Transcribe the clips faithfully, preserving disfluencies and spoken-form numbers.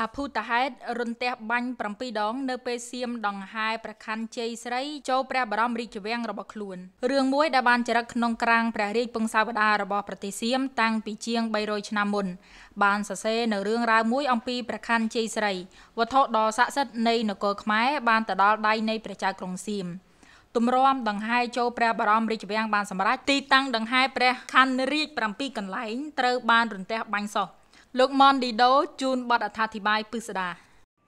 អភូតហេតុរន្ទះបាញ់ប្រាំពីរដងនៅពេលសៀមដង្ហែព្រះខ័នជ័យស្រីចូលព្រះបរមរាជវាំងរបស់ខ្លួនរឿងមួយដែលបានចរិតក្នុងក្រាងព្រះរាជពង្សាវតាររបស់ប្រទេសសៀមតាំងពីជាងបីរយឆ្នាំមុនបានសរសេរនៅរឿងរ៉ាវមួយអំពីព្រះខ័នជ័យស្រីវត្ថុដ៏ស័ក្តិសិទ្ធិនៃនគរខ្មែរបានទៅដល់ដៃនៃព្រះចៅក្រុងសៀមទម្រាំដង្ហែចូលព្រះបរមរាជវាំងបានសម្រេចទីតាំងដង្ហែព្រះខ័នរាជប្រាំពីរកន្លែងត្រូវបានរន្ទះបាញ់សោះលោកម៉នឌីដូជូនបទអត្ថាធិប្បាយពិស្ដារ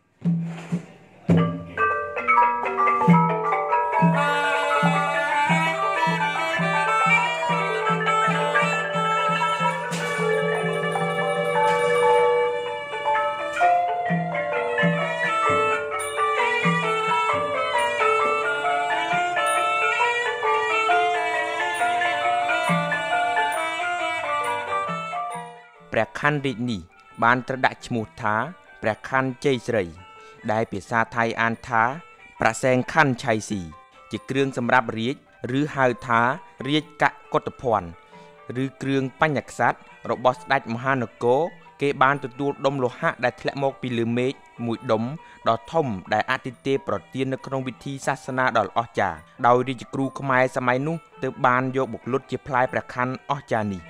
ព្រះខ័នរាជនេះបានត្រូវដាក់ឈ្មោះថាព្រះខ័នជ័យស្រីដែលភាសាថៃអានថាប្រសែងខ័នឆៃស៊ីជាគ្រឿងសម្រាប់រាជឬហៅថារាជកកុฏភ័ណ្ឌឬគ្រឿងបញ្ញក្សត្ររបស់ស្ដេចមហានគរគេបានទទួលដុំលោហៈដែលធ្លាក់មកពីលើមេឃមួយដុំដ៏ធំដែលអាទិទេពប្រទាននៅក្នុងពិធីសាសនាដ៏អស្ចារ្យដោយរាជគ្រូខ្មែរសម័យនោះទើបបានយកបុកលុតជាផ្លែព្រះខ័នអស្ចារ្យនេះ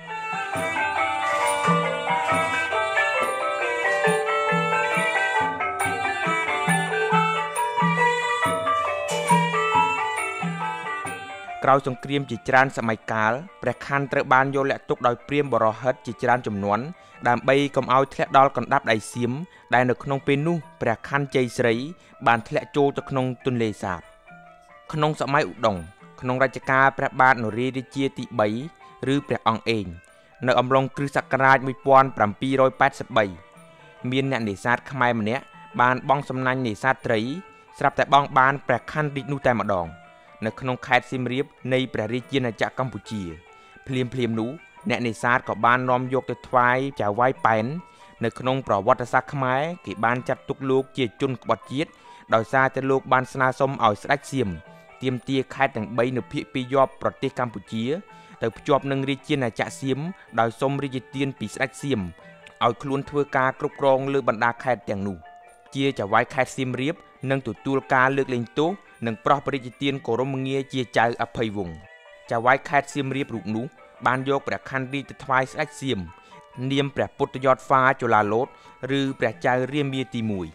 ក្រោយសង្គ្រាមជាច្រើនសម័យកាលព្រះខ័នត្រូវបានយកលាក់ទុកដោយព្រាហ្មណ៍បរហិតជាច្រើនចំនួនដើម្បីកុំឲ្យធ្លាក់ដល់កណ្ដាប់ដៃសៀមដែលនៅក្នុងពេលនោះព្រះខ័នជ័យស្រីបានធ្លាក់ចូលទៅក្នុងទន្លេសាបក្នុងសម័យឧដុង្គក្នុងរជ្ជកាលព្រះបាទនរាយរាជាទីបីឬព្រះអង្គអេងនៅអំឡុងគ្រិស្តសករាជមួយពាន់ប្រាំពីរយប៉ែតសិបបីមានអ្នកនេសាទខ្មែរម្នាក់បានបង់សំណាញ់នេសាទត្រីស្រាប់តែបង់បានព្រះខ័នរាជនោះតែម្ដងនៅក្នុងខេត្តសៀមរាបនៃព្រះរាជាណាចក្រកម្ពុជាភ្លាមភ្លាមនោះអ្នកនេសាទក៏បាននាំយកទៅថ្វាយចៅវាយប៉ែននៅក្នុងប្រវត្តិសាស្ត្រខ្មែរគេបានចាត់ទុកលោកជាជនក្បត់ជាតិដោយសារតែលោកបានស្នើសុំឲ្យស្ដេចសៀមទាមទារខេត្តទាំងបីនៅភាគពាយព្យប្រទេសកម្ពុជាទៅភ្ជាប់នឹងរាជាណាចក្រសៀមដោយសុំរាជទានពីស្ដេចសៀមឲ្យខ្លួនធ្វើការគ្រប់គ្រងលើបណ្ដាខេត្តទាំងនោះជាចៅវាយខេត្តសៀមរាបនឹងទទួលការលើកលែងទោសនិងប្រោះព្រះរាជទានគោរមងារជាចៅអភ័យវង្សចៅវាយខេត្តសៀមរាបរូបនោះបានយកព្រះខ័នរាជទៅថ្វាយស្ដេចសៀមនាមព្រះពុទ្ធយតហ្វាជូឡាឡូតឬព្រះចៅរាមាទីមួយ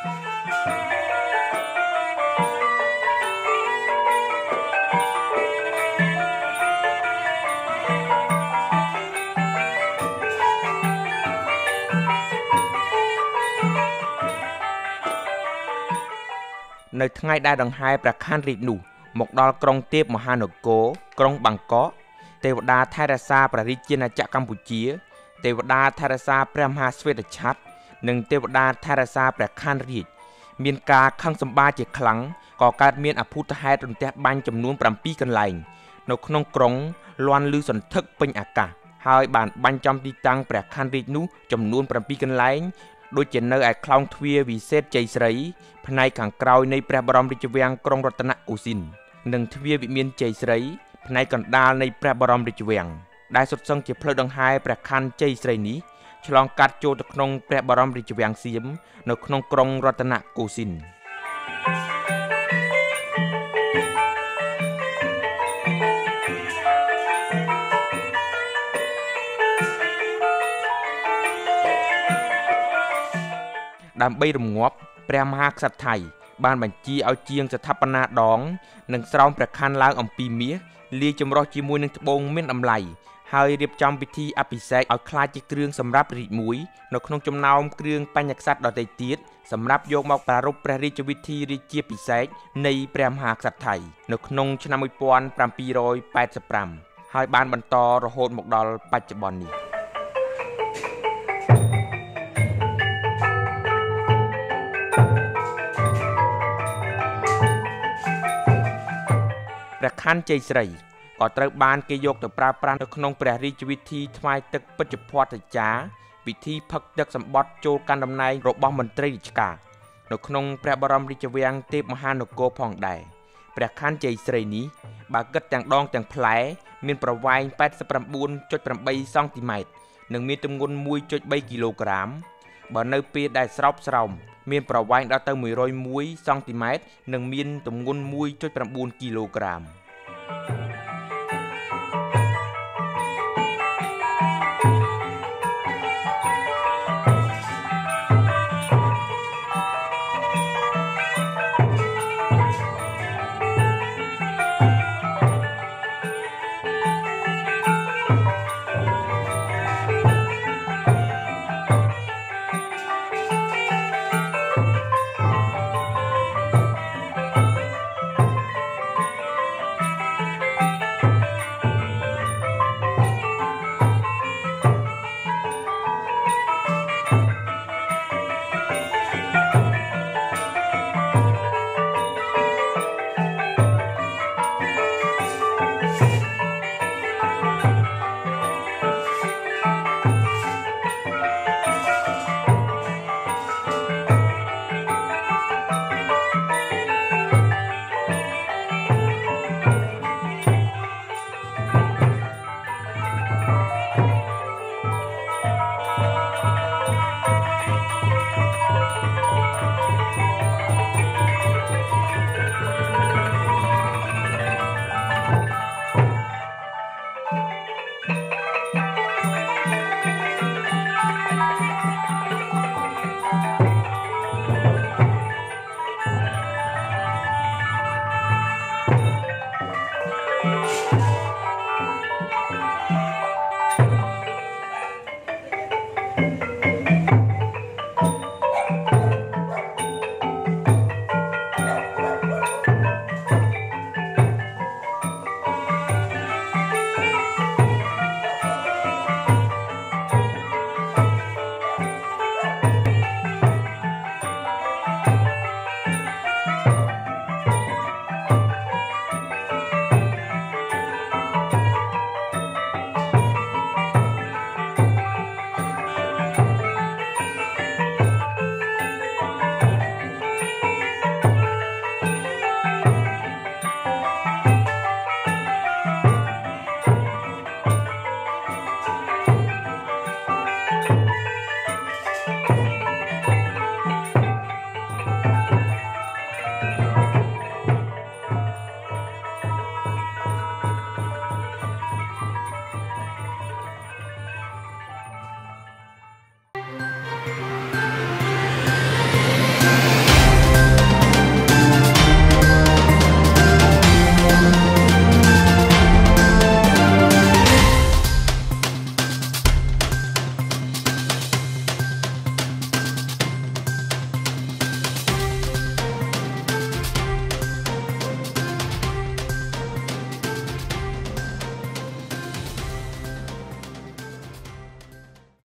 នៅថ្ងៃដែលដង្ហែព្រះខ័នរាជនោះមកដល់ក្រុងទេពមហានគរក្រុងបាងកកទេវតាថែរក្សាព្រះរាជាណាចក្រកម្ពុជាទេវតាថែរក្សាព្រះមហាស្វេតឆ័ត្រនិងទេវតាថែរក្សាព្រះខ័នរាជមានការខឹងសម្បារជាខ្លាំងក៏កើតមានអភូតហេតុរន្ទះបាញ់ចំនួនប្រាំពីរកន្លែងនៅក្នុងក្រុងលាន់ឮសន្ធឹកពេញអាកាសហើយបានបាញ់ចំទីតាំងព្រះខ័នរាជនោះចំនួនប្រាំពីរកន្លែងដូចជានៅឯខ្លោងទ្វារវិសេសជ័យស្រីផ្នែកខាងក្រោយនៃព្រះបរមរាជវាំងក្រុងរតនគោសិននិងទ្វារវិមានជ័យស្រីផ្នែកកណ្ដាលនៃព្រះបរមរាជវាំងដែលសុទ្ធសឹងជាផ្លូវដង្ហែព្រះខ័នជ័យស្រីនេះឆ្លងកាត់ចូលទៅក្នុងព្រះបរមរាជវាំងសៀមនៅក្នុងក្រុងរតនគោសិនដើម្បីរំងាប់ព្រះមហាក្សត្រថៃបានបញ្ជាឲ្យជាងស្ថាបនាដងនិងស្រោមព្រះខ័នឡើងអំពីមាសលាយចម្រុះជាមួយនឹងត្បូងមានតម្លៃហើយរៀបចំពិធីអភិសេកឲ្យក្លាយជាគ្រឿងសម្រាប់រាជមួយនៅក្នុងចំណោមគ្រឿងបញ្ញក្សត្រដទៃទៀតសម្រាប់យកមកប្រារព្ធព្រះរាជពិធីរាជាភិសេកនៃព្រះមហាក្សត្រថៃនៅក្នុងឆ្នាំមួយពាន់ប្រាំពីរយប៉ែតសិបប្រាំហើយបានបន្តរហូតមកដល់បច្ចុប្បន្ននេះព្រះខ័នជ័យស្រីក៏ត្រូវបានគេយកទៅប្រើប្រាស់នៅក្នុងព្រះរាជពិធីថ្វាយទឹកពេជ្ជភ័ត្រាចារ្យពិធីផឹកទឹកសម្បត្តិចូលកាន់តំណែងរបស់មន្ត្រីរាជការនៅក្នុងព្រះបរមរាជវាំងទេពមហានគរផងដែរព្រះខ័នជ័យស្រីនេះបើគិតទាំងដងទាំងផ្លែមានប្រវែង ប៉ែតសិបប្រាំបួនចុចប្រាំបី សង់ទីម៉ែត្រនិងមានទម្ងន់ មួយចុចបី គីឡូក្រាមបើនៅពេលដែលស្រោបស្រោមមានប្រវែងដល់ទៅមួយរយមួយសង់ទីម៉ែត្រនិងមានទម្ងន់មួយចុច៩គីឡូក្រាម